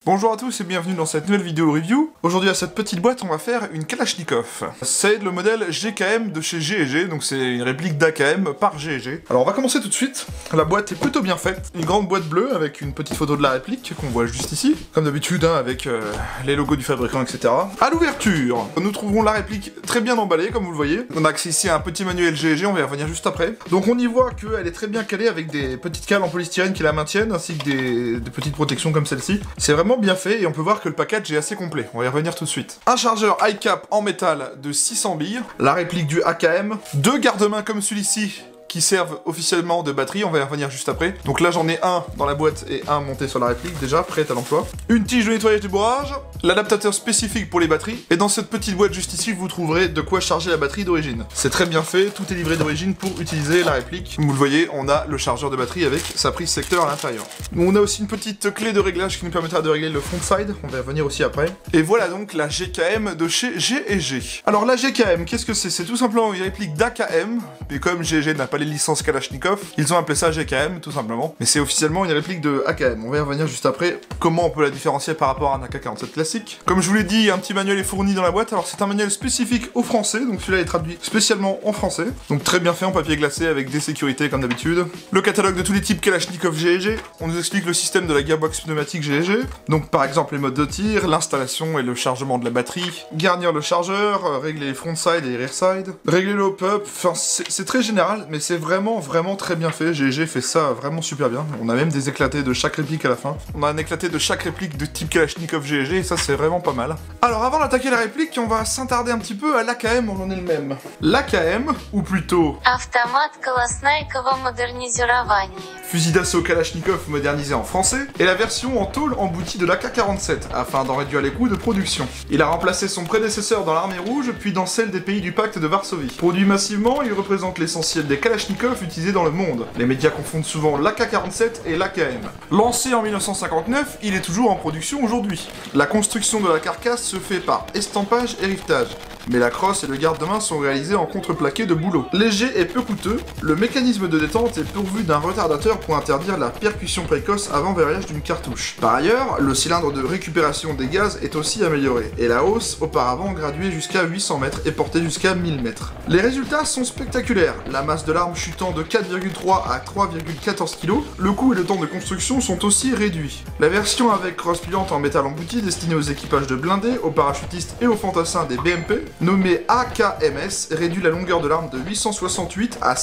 Bonjour à tous et bienvenue dans cette nouvelle vidéo review. Aujourd'hui à cette petite boîte on va faire une Kalachnikov. C'est le modèle GKM de chez G&G, donc c'est une réplique d'AKM par G&G. Alors on va commencer tout de suite. La boîte est plutôt bien faite. Une grande boîte bleue avec une petite photo de la réplique qu'on voit juste ici. Comme d'habitude hein, avec les logos du fabricant etc. À l'ouverture, nous trouverons la réplique très bien emballée comme vous le voyez. On a accès ici à un petit manuel G&G, on va y revenir juste après. Donc on y voit qu'elle est très bien calée avec des petites cales en polystyrène qui la maintiennent ainsi que des petites protections comme celle-ci. C'est vraiment bien fait et on peut voir que le package est assez complet. On va y revenir tout de suite. Un chargeur high cap en métal de 600 billes, la réplique du AKM, deux garde-mains comme celui-ci qui servent officiellement de batterie, on va y revenir juste après. Donc là j'en ai un dans la boîte et un monté sur la réplique déjà, prêt à l'emploi. Une tige de nettoyage du bourrage, l'adaptateur spécifique pour les batteries, et dans cette petite boîte juste ici vous trouverez de quoi charger la batterie d'origine. C'est très bien fait, tout est livré d'origine pour utiliser la réplique. Comme vous le voyez, on a le chargeur de batterie avec sa prise secteur à l'intérieur. On a aussi une petite clé de réglage qui nous permettra de régler le front side, on va y revenir aussi après. Et voilà donc la GKM de chez G&G. Alors la GKM, qu'est-ce que c'est? C'est tout simplement une réplique d'AKM, et comme G&G n'a pas les licences Kalachnikov, ils ont appelé ça GKM tout simplement, mais c'est officiellement une réplique de AKM. On va y revenir juste après, comment on peut la différencier par rapport à un AK-47 classique. Comme je vous l'ai dit, un petit manuel est fourni dans la boîte, alors c'est un manuel spécifique au français, donc celui-là est traduit spécialement en français, donc très bien fait en papier glacé avec des sécurités comme d'habitude. Le catalogue de tous les types Kalachnikov G&G, on nous explique le système de la gearbox pneumatique G&G, donc par exemple les modes de tir, l'installation et le chargement de la batterie, garnir le chargeur, régler les front side et les rear side, régler le hop-up, enfin c'est très général, mais c'est vraiment très bien fait. G&G fait ça vraiment super bien. On a même des éclatés de chaque réplique à la fin. On a un éclaté de chaque réplique de type Kalachnikov G&G et ça c'est vraiment pas mal. Alors avant d'attaquer la réplique, on va s'attarder un petit peu à l'AKM, on en est le même. L'AKM, ou plutôt Автомат Kalashnikova модернизирование. fusil d'assaut Kalachnikov modernisé en français, est la version en tôle emboutie de l'AK-47, afin d'en réduire les coûts de production. Il a remplacé son prédécesseur dans l'armée rouge, puis dans celle des pays du pacte de Varsovie. Produit massivement, il représente l'essentiel des Kalachnikov utilisés dans le monde. Les médias confondent souvent l'AK-47 et l'AKM. Lancé en 1959, il est toujours en production aujourd'hui. La construction de la carcasse se fait par estampage et rivetage, mais la crosse et le garde-main sont réalisés en contreplaqué de bouleau. Léger et peu coûteux, le mécanisme de détente est pourvu d'un retardateur pour interdire la percussion précoce avant verrouillage d'une cartouche. Par ailleurs, le cylindre de récupération des gaz est aussi amélioré, et la hausse, auparavant graduée jusqu'à 800 mètres, est portée jusqu'à 1000 mètres. Les résultats sont spectaculaires, la masse de l'arme chutant de 4,3 à 3,14 kg, le coût et le temps de construction sont aussi réduits. La version avec crosse pliante en métal embouti destinée aux équipages de blindés, aux parachutistes et aux fantassins des BMP, nommée AKMS, réduit la longueur de l'arme de 868 à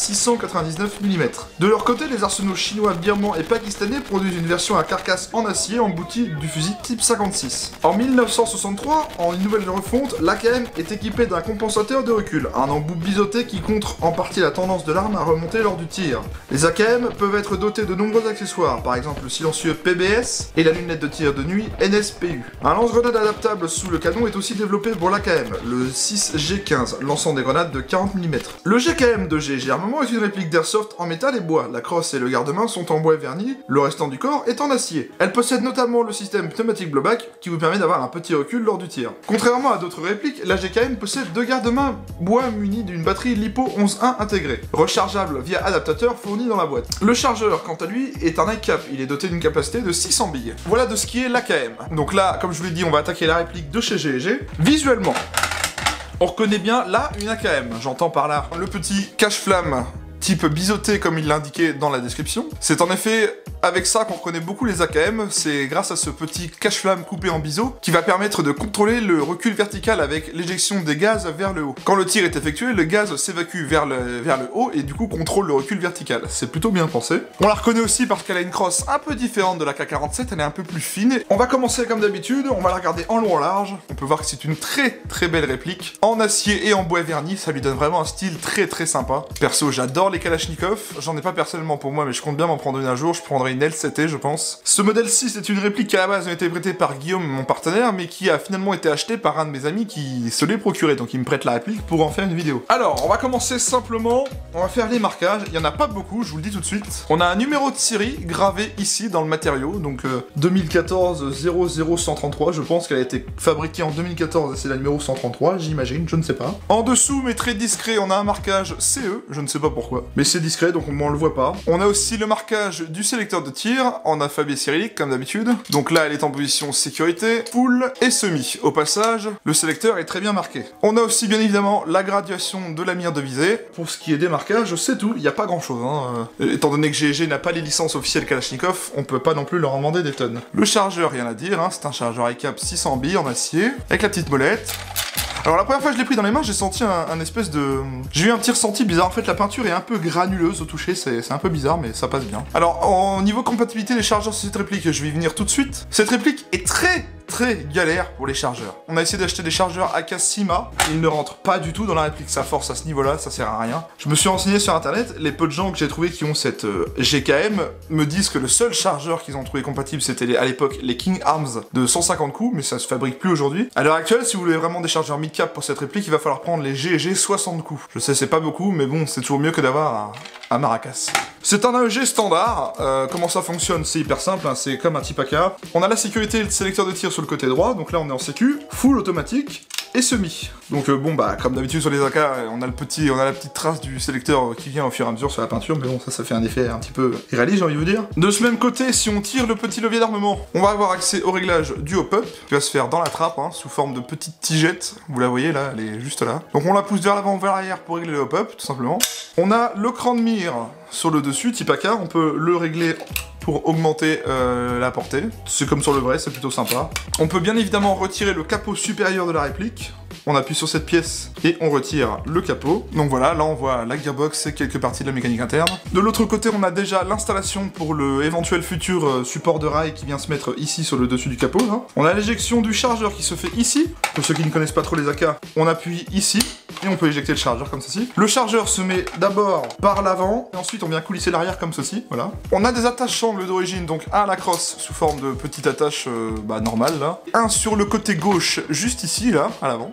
699 mm. De leur côté, les arsenaux chinois, birmans et pakistanais produisent une version à carcasse en acier emboutie du fusil type 56. En 1963, en une nouvelle refonte, l'AKM est équipé d'un compensateur de recul, un embout biseauté qui contre en partie la tendance de l'arme à remonter lors du tir. Les AKM peuvent être dotés de nombreux accessoires, par exemple le silencieux PBS et la lunette de tir de nuit NSPU. Un lance-grenade adaptable sous le canon est aussi développé pour l'AKM, le 6G15, lançant des grenades de 40 mm. Le GKM de G&G Armement est une réplique d'airsoft en métal et bois. La crosse et le garde-main sont en bois verni, le restant du corps est en acier. Elle possède notamment le système pneumatique blowback qui vous permet d'avoir un petit recul lors du tir. Contrairement à d'autres répliques, la GKM possède deux garde-mains bois munis d'une batterie LiPo 11.1 intégrée, rechargeable via adaptateur fourni dans la boîte. Le chargeur, quant à lui, est un high cap, il est doté d'une capacité de 600 billes. Voilà de ce qui est l'AKM. Donc là, comme je vous l'ai dit, on va attaquer la réplique de chez G&G. Visuellement, on reconnaît bien là une AKM, j'entends par là le petit cache-flamme type biseauté comme il l'indiquait dans la description. C'est en effet avec ça qu'on reconnaît beaucoup les AKM, c'est grâce à ce petit cache-flamme coupé en biseau qui va permettre de contrôler le recul vertical avec l'éjection des gaz vers le haut. Quand le tir est effectué, le gaz s'évacue vers le haut et du coup contrôle le recul vertical. C'est plutôt bien pensé. On la reconnaît aussi parce qu'elle a une crosse un peu différente de la AK-47, elle est un peu plus fine. On va commencer comme d'habitude, on va la regarder en long en large. On peut voir que c'est une très belle réplique. En acier et en bois verni, ça lui donne vraiment un style très sympa. Perso, j'adore les Kalachnikov, j'en ai pas personnellement pour moi mais je compte bien m'en prendre une un jour, je prendrai une L7T je pense. Ce modèle-ci c'est une réplique qui à la base a été prêtée par Guillaume, mon partenaire, mais qui a finalement été acheté par un de mes amis qui se l'est procuré, donc il me prête la réplique pour en faire une vidéo. Alors, on va commencer simplement, on va faire les marquages, il y en a pas beaucoup, je vous le dis tout de suite. On a un numéro de série gravé ici dans le matériau, donc 2014 00133, je pense qu'elle a été fabriquée en 2014 et c'est la numéro 133, j'imagine, je ne sais pas. En dessous, mais très discret, on a un marquage CE, je ne sais pas pourquoi, mais c'est discret donc on ne le voit pas. On a aussi le marquage du sélecteur sélecteur de tir en alphabet cyrillique comme d'habitude. Donc là elle est en position sécurité, full et semi. Au passage, le sélecteur est très bien marqué. On a aussi bien évidemment la graduation de la mire de visée. Pour ce qui est des marquages, c'est tout, il n'y a pas grand chose. Étant donné que GG n'a pas les licences officielles Kalachnikov, on peut pas non plus leur en demander des tonnes. Le chargeur, rien à dire, c'est un chargeur ICAP 600 billes en acier, avec la petite molette. Alors la première fois que je l'ai pris dans les mains, j'ai senti un espèce de... J'ai eu un petit ressenti bizarre, en fait la peinture est un peu granuleuse au toucher, c'est un peu bizarre mais ça passe bien. Alors au niveau compatibilité des chargeurs sur cette réplique, je vais y venir tout de suite. Cette réplique est très galère pour les chargeurs. On a essayé d'acheter des chargeurs AK-Sima, ils ne rentrent pas du tout dans la réplique, ça force à ce niveau-là, ça sert à rien. Je me suis renseigné sur internet, les peu de gens que j'ai trouvé qui ont cette GKM me disent que le seul chargeur qu'ils ont trouvé compatible c'était à l'époque les King Arms de 150 coups, mais ça se fabrique plus aujourd'hui. À l'heure actuelle, si vous voulez vraiment des chargeurs mid-cap pour cette réplique, il va falloir prendre les GG 60 coups. Je sais c'est pas beaucoup, mais bon, c'est toujours mieux que d'avoir un Maracas. C'est un AEG standard, comment ça fonctionne? C'est hyper simple, c'est comme un type AK. On a la sécurité et le sélecteur de tir sur le côté droit, donc là on est en sécu, full automatique et semi. Donc bon bah comme d'habitude sur les AK, on a la petite trace du sélecteur qui vient au fur et à mesure sur la peinture, mais bon ça fait un effet un petit peu irréaliste j'ai envie de vous dire. De ce même côté, si on tire le petit levier d'armement, on va avoir accès au réglage du hop-up, qui va se faire dans la trappe, sous forme de petite tigette, vous la voyez là, elle est juste là. Donc on la pousse vers l'avant ou vers l'arrière pour régler le hop-up, tout simplement. On a le cran de mire sur le dessus, type AK, on peut le régler pour augmenter la portée. C'est comme sur le vrai, c'est plutôt sympa. On peut bien évidemment retirer le capot supérieur de la réplique. On appuie sur cette pièce et on retire le capot. Donc voilà, là on voit la gearbox et quelques parties de la mécanique interne. De l'autre côté, on a déjà l'installation pour le éventuel futur support de rail qui vient se mettre ici sur le dessus du capot. Là. On a l'éjection du chargeur qui se fait ici. Pour ceux qui ne connaissent pas trop les AK, on appuie ici et on peut éjecter le chargeur comme ceci. Le chargeur se met d'abord par l'avant et ensuite on vient coulisser l'arrière comme ceci. Voilà. On a des attaches angles d'origine, donc un à la crosse sous forme de petite attache normale là. Un sur le côté gauche juste ici là, à l'avant.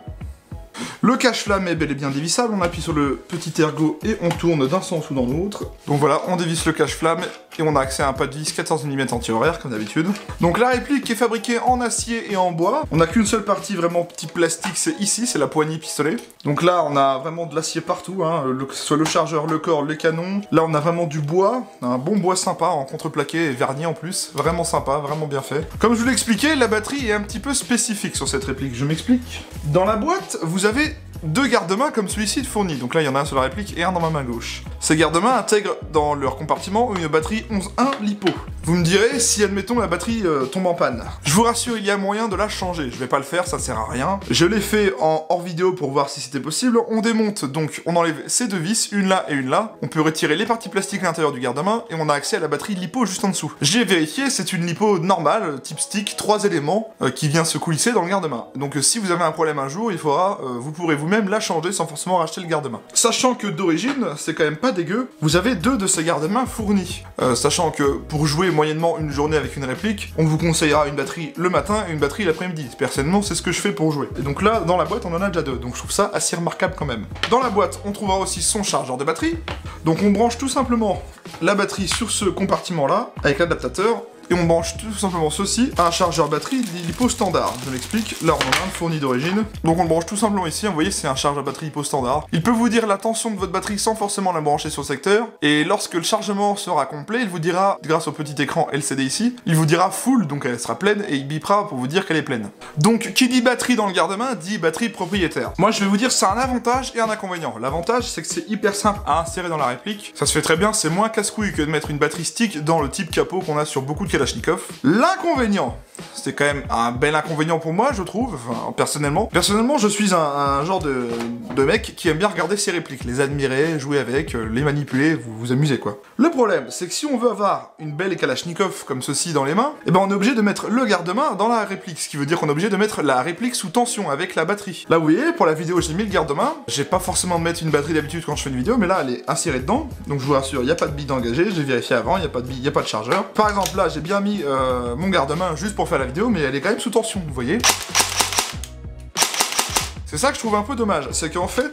Le cache-flamme est bel et bien dévissable, on appuie sur le petit ergot et on tourne d'un sens ou dans l'autre. Donc voilà, on dévisse le cache-flamme et on a accès à un pas de vis 14 mm anti-horaire comme d'habitude. Donc la réplique est fabriquée en acier et en bois. On n'a qu'une seule partie vraiment petit plastique, c'est ici, c'est la poignée pistolet. Donc là on a vraiment de l'acier partout, que ce soit le chargeur, le corps, les canons. Là on a vraiment du bois, un bon bois sympa en contreplaqué et verni en plus. Vraiment sympa, vraiment bien fait. Comme je vous l'ai expliqué, la batterie est un petit peu spécifique sur cette réplique, je m'explique. Dans la boîte, vous avez deux garde-mains comme celui-ci de fourni, donc là il y en a un sur la réplique et un dans ma main gauche. Ces garde-mains intègrent dans leur compartiment une batterie 11.1 LiPo. Vous me direz si admettons la batterie tombe en panne. Je vous rassure, il y a moyen de la changer, je vais pas le faire, ça sert à rien. Je l'ai fait en hors vidéo pour voir si c'était possible. On démonte donc, on enlève ces deux vis, une là et une là. On peut retirer les parties plastiques à l'intérieur du garde-main et on a accès à la batterie LiPo juste en dessous. J'ai vérifié, c'est une LiPo normale, type stick, 3 éléments qui vient se coulisser dans le garde-main. Donc si vous avez un problème un jour, il faudra, vous pourrez vous-même la changer sans forcément racheter le garde-main. Sachant que d'origine, c'est quand même pas dégueu, vous avez deux de ces garde-mains fournis. Sachant que pour jouer moyennement une journée avec une réplique, on vous conseillera une batterie le matin et une batterie l'après-midi. Personnellement, c'est ce que je fais pour jouer. Et donc là, dans la boîte, on en a déjà deux, donc je trouve ça assez remarquable quand même. Dans la boîte, on trouvera aussi son chargeur de batterie. Donc on branche tout simplement la batterie sur ce compartiment-là, avec l'adaptateur, et on branche tout simplement ceci à un chargeur batterie LiPo standard. Je m'explique, là on en a un fourni d'origine. Donc on le branche tout simplement ici, vous voyez c'est un chargeur batterie LiPo standard. Il peut vous dire la tension de votre batterie sans forcément la brancher sur le secteur, et lorsque le chargement sera complet, il vous dira, grâce au petit écran LCD ici, il vous dira full, donc elle sera pleine, et il bipera pour vous dire qu'elle est pleine. Donc qui dit batterie dans le garde-main, dit batterie propriétaire. Moi je vais vous dire c'est un avantage et un inconvénient. L'avantage c'est que c'est hyper simple à insérer dans la réplique, ça se fait très bien, c'est moins casse-couille que de mettre une batterie stick dans le type capot qu'on a sur beaucoup de Kalachnikov. L'inconvénient, c'est quand même un bel inconvénient pour moi, je trouve, enfin, personnellement. Personnellement, je suis un genre de mec qui aime bien regarder ses répliques, les admirer, jouer avec, les manipuler, vous amuser quoi. Le problème, c'est que si on veut avoir une belle Kalachnikov comme ceci dans les mains, eh ben on est obligé de mettre le garde-main dans la réplique, ce qui veut dire qu'on est obligé de mettre la réplique sous tension avec la batterie. Là vous voyez, pour la vidéo j'ai mis le garde-main, j'ai pas forcément de mettre une batterie d'habitude quand je fais une vidéo, mais là elle est insérée dedans, donc je vous rassure, il n'y a pas de bille d'engagé, j'ai vérifié avant, il n'y a pas de bille, il n'y a pas de chargeur. Par exemple là j'ai bien mis mon garde-main juste pour faire la vidéo, mais elle est quand même sous tension, vous voyez. C'est ça que je trouve un peu dommage, c'est qu'en fait,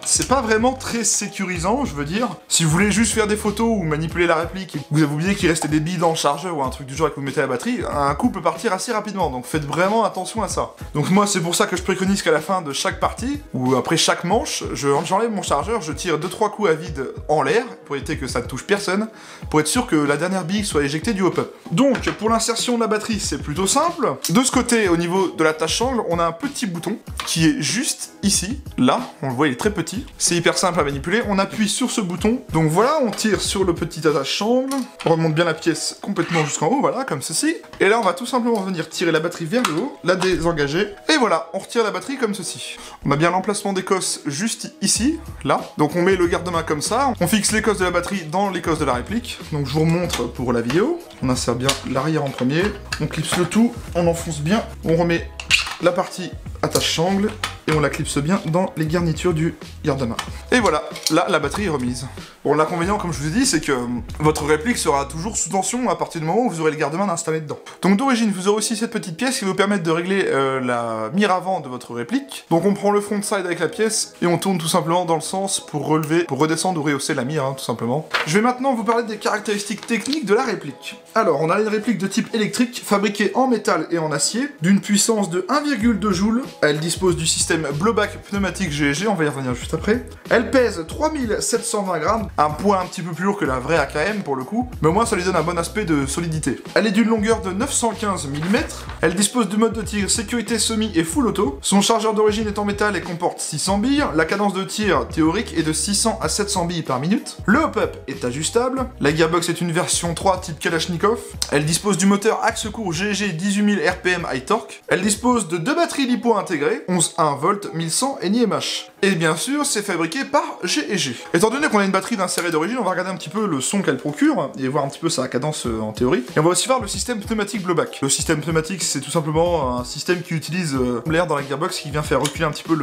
c'est pas vraiment très sécurisant, je veux dire. Si vous voulez juste faire des photos ou manipuler la réplique et que vous avez oublié qu'il restait des billes dans le chargeur ou un truc du genre et que vous mettez la batterie, un coup peut partir assez rapidement, donc faites vraiment attention à ça. Donc moi c'est pour ça que je préconise qu'à la fin de chaque partie, ou après chaque manche, j'enlève mon chargeur, je tire 2-3 coups à vide en l'air, pour éviter que ça ne touche personne, pour être sûr que la dernière bille soit éjectée du hop-up. Donc pour l'insertion de la batterie c'est plutôt simple. De ce côté, au niveau de l'attache-sangle, on a un petit bouton qui est juste ici, là, on le voit il est très petit, c'est hyper simple à manipuler, on appuie sur ce bouton, donc voilà, on tire sur le petit attache-sangle, on remonte bien la pièce complètement jusqu'en haut, voilà, comme ceci, et là on va tout simplement venir tirer la batterie vers le haut, la désengager, et voilà, on retire la batterie comme ceci. On a bien l'emplacement des cosses juste ici, là, donc on met le garde-main comme ça, on fixe les cosses de la batterie dans les cosses de la réplique, donc je vous remontre pour la vidéo, on insère bien l'arrière en premier, on clipse le tout, on enfonce bien, on remet la partie attache-sangle, et on la clipse bien dans les garnitures du garde-main. Et voilà, là, la batterie est remise. Bon, l'inconvénient, comme je vous ai dit, c'est que votre réplique sera toujours sous tension à partir du moment où vous aurez le garde-main installé dedans. Donc d'origine, vous aurez aussi cette petite pièce qui va vous permettre de régler la mire avant de votre réplique. Donc on prend le front side avec la pièce, et on tourne tout simplement dans le sens pour relever, pour redescendre ou rehausser la mire, hein, tout simplement. Je vais maintenant vous parler des caractéristiques techniques de la réplique. Alors, on a une réplique de type électrique, fabriquée en métal et en acier, d'une puissance de 1,2 joules. Elle dispose du système blowback pneumatique GEG, on va y revenir juste après. Elle pèse 3720 grammes, un poids un petit peu plus lourd que la vraie AKM pour le coup, mais au moins ça lui donne un bon aspect de solidité. Elle est d'une longueur de 915 mm, elle dispose du mode de tir sécurité semi et full auto, son chargeur d'origine est en métal et comporte 600 billes, la cadence de tir théorique est de 600 à 700 billes par minute, le hop-up est ajustable, la gearbox est une version 3 type Kalachnikov, elle dispose du moteur axe court GG 18000 RPM high torque, elle dispose de deux batteries LiPo intégrées, 11,1 volts 1100 et NiMH. Et bien sûr, c'est fabriqué par GEG. Étant donné qu'on a une batterie d'insérée d'origine, on va regarder un petit peu le son qu'elle procure et voir un petit peu sa cadence en théorie. Et on va aussi voir le système pneumatique blowback. Le système pneumatique, c'est tout simplement un système qui utilise l'air dans la gearbox qui vient faire reculer un petit peu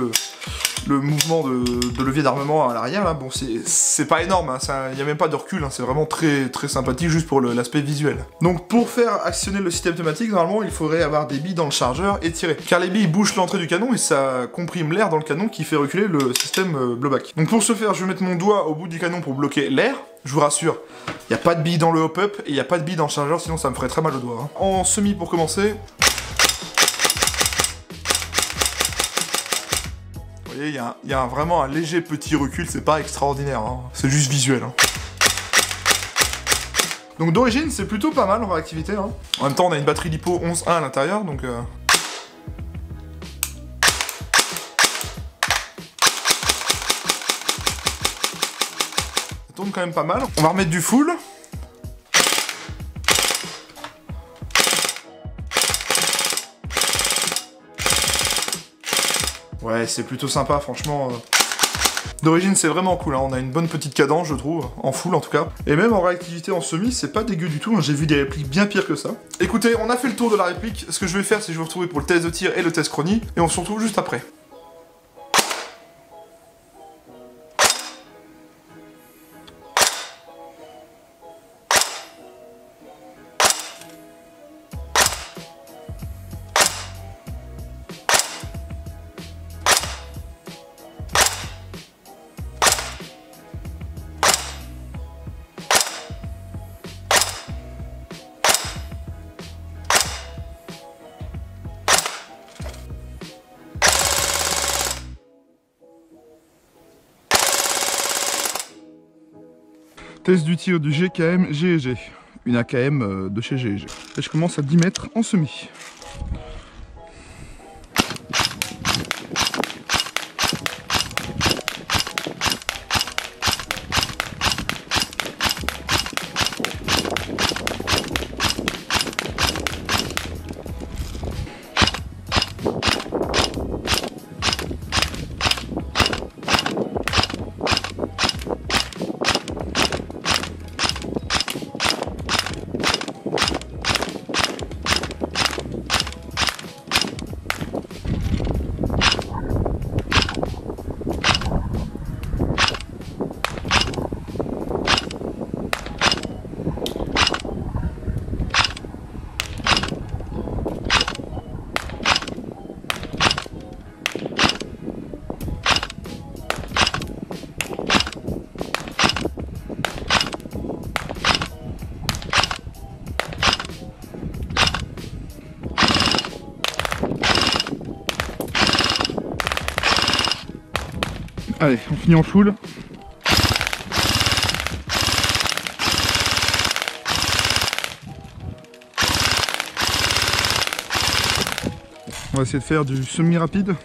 le mouvement de levier d'armement à l'arrière. Là, bon, c'est pas énorme, hein, il n'y a même pas de recul, hein, c'est vraiment très très sympathique juste pour l'aspect visuel. Donc pour faire actionner le système pneumatique, normalement, il faudrait avoir des billes dans le chargeur et tirer. Car les billes bouchent l'entrée du canon et ça comprime l'air dans le canon qui fait reculer le système blowback. Donc pour ce faire, je vais mettre mon doigt au bout du canon pour bloquer l'air. Je vous rassure, il n'y a pas de billes dans le hop-up et il n'y a pas de billes dans le chargeur, sinon ça me ferait très mal au doigt. Hein. En semi pour commencer. Vous voyez, il y a vraiment un léger petit recul, c'est pas extraordinaire, hein. C'est juste visuel. Hein. Donc d'origine, c'est plutôt pas mal en réactivité. Hein. En même temps, on a une batterie LiPo 11.1 à l'intérieur, donc... Ça tourne quand même pas mal. On va remettre du full. Ouais, c'est plutôt sympa, franchement. D'origine, c'est vraiment cool, hein. On a une bonne petite cadence, je trouve, en full en tout cas. Et même en réactivité en semi, c'est pas dégueu du tout, hein. J'ai vu des répliques bien pires que ça. Écoutez, on a fait le tour de la réplique. Ce que je vais faire, c'est que je vais vous retrouver pour le test de tir et le test chronie, et on se retrouve juste après. Test du tir du GKM GEG, une AKM de chez GEG. Et je commence à 10 mètres en semi. Allez, on finit en full. On va essayer de faire du semi-rapide.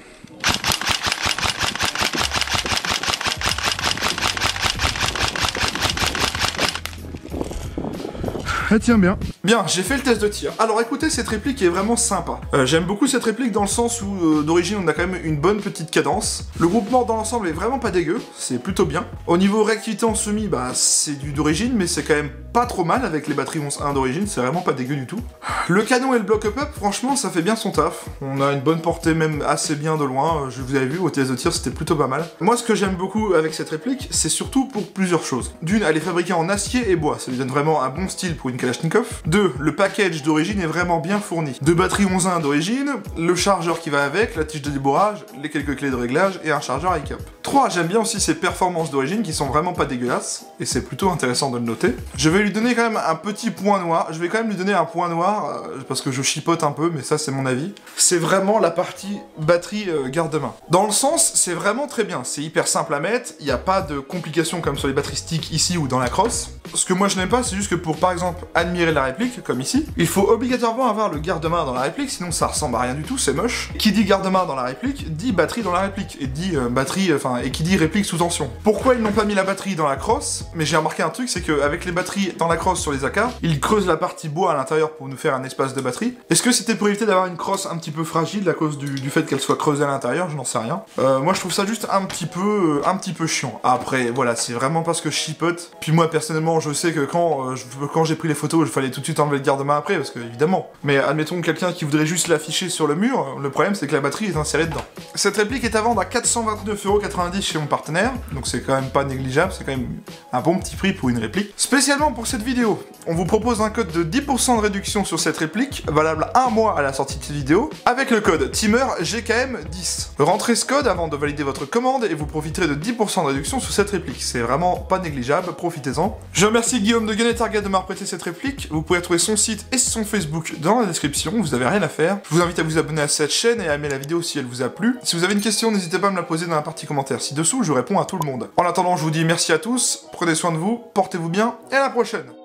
Elle tient bien. Bien, j'ai fait le test de tir. Alors écoutez, cette réplique est vraiment sympa. J'aime beaucoup cette réplique dans le sens où d'origine on a quand même une bonne petite cadence. Le groupement dans l'ensemble est vraiment pas dégueu, c'est plutôt bien. Au niveau réactivité en semi, bah c'est du d'origine, mais c'est quand même pas trop mal avec les batteries 11.1 d'origine, c'est vraiment pas dégueu du tout. Le canon et le block-up, franchement ça fait bien son taf. On a une bonne portée même assez bien de loin, je vous avais vu au test de tir c'était plutôt pas mal. Moi ce que j'aime beaucoup avec cette réplique, c'est surtout pour plusieurs choses. D'une, elle est fabriquée en acier et bois, ça lui donne vraiment un bon style pour une Kalachnikov. 2, le package d'origine est vraiment bien fourni. 2 batteries 11.1 d'origine, le chargeur qui va avec, la tige de débourrage, les quelques clés de réglage et un chargeur ICAP. 3, j'aime bien aussi ses performances d'origine qui sont vraiment pas dégueulasses, et c'est plutôt intéressant de le noter. Je vais lui donner quand même un petit point noir, je vais quand même lui donner un point noir, parce que je chipote un peu, mais ça c'est mon avis. C'est vraiment la partie batterie garde-main. Dans le sens, c'est vraiment très bien, c'est hyper simple à mettre, il n'y a pas de complications comme sur les batteries stick ici ou dans la crosse. Ce que moi je n'aime pas, c'est juste que pour par exemple admirer la réplique, comme ici, il faut obligatoirement avoir le garde-main dans la réplique, sinon ça ressemble à rien du tout, c'est moche. Qui dit garde-main dans la réplique, dit batterie dans la réplique, et dit batterie, et qui dit réplique sous tension. Pourquoi ils n'ont pas mis la batterie dans la crosse? Mais j'ai remarqué un truc, c'est qu'avec les batteries dans la crosse sur les AK, ils creusent la partie bois à l'intérieur pour nous faire un espace de batterie. Est-ce que c'était pour éviter d'avoir une crosse un petit peu fragile à cause du fait qu'elle soit creusée à l'intérieur? Je n'en sais rien. Moi je trouve ça juste un petit peu chiant. Après, voilà, c'est vraiment parce que je chipote. Puis moi personnellement, je sais que quand j'ai pris les photos, il fallait tout de suite enlever le garde-main après, parce que évidemment. Mais admettons quelqu'un qui voudrait juste l'afficher sur le mur, le problème c'est que la batterie est insérée dedans. Cette réplique est à vendre à 429,90€ chez mon partenaire, donc c'est quand même pas négligeable, c'est quand même un bon petit prix pour une réplique. Spécialement pour cette vidéo, on vous propose un code de 10% de réduction sur cette réplique, valable 1 mois à la sortie de cette vidéo, avec le code TEAMERGKM10. Rentrez ce code avant de valider votre commande et vous profiterez de 10% de réduction sur cette réplique. C'est vraiment pas négligeable, profitez-en. Je remercie Guillaume de Gun & Target de m'avoir prêté cette réplique. Vous pouvez trouver son site et son Facebook dans la description, vous avez rien à faire. Je vous invite à vous abonner à cette chaîne et à aimer la vidéo si elle vous a plu. Si vous avez une question, n'hésitez pas à me la poser dans la partie commentaire ci-dessous, je réponds à tout le monde. En attendant, je vous dis merci à tous, prenez soin de vous, portez-vous bien et à la prochaine.